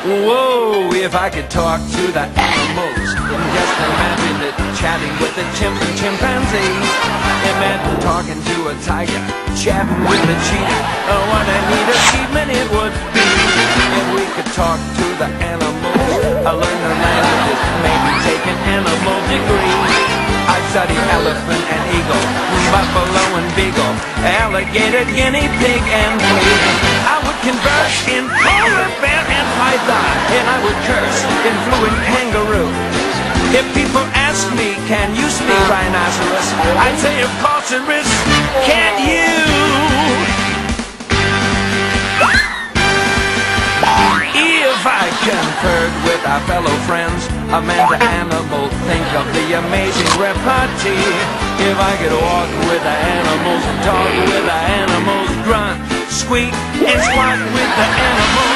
Whoa, if I could talk to the animals, just imagine it chatting with the chimpanzee. Imagine talking to a tiger, chatting with a cheetah. Oh, what a neat achievement it would be if we could talk to the animals. I learn their languages, maybe take an animal degree. I study elephant and eagle, buffalo and beagle, alligator, guinea pig and flea. I would converse in polar bear and python, and I would curse in fluent kangaroo. If people ask me, can you speak rhinoceros? I'd say, of course there is. Can't you? If I conferred with our fellow friends, a man to animal, think of the amazing repartee. If I could walk with the animals, talk with the animals, grunt, squeak, and squawk with the animals.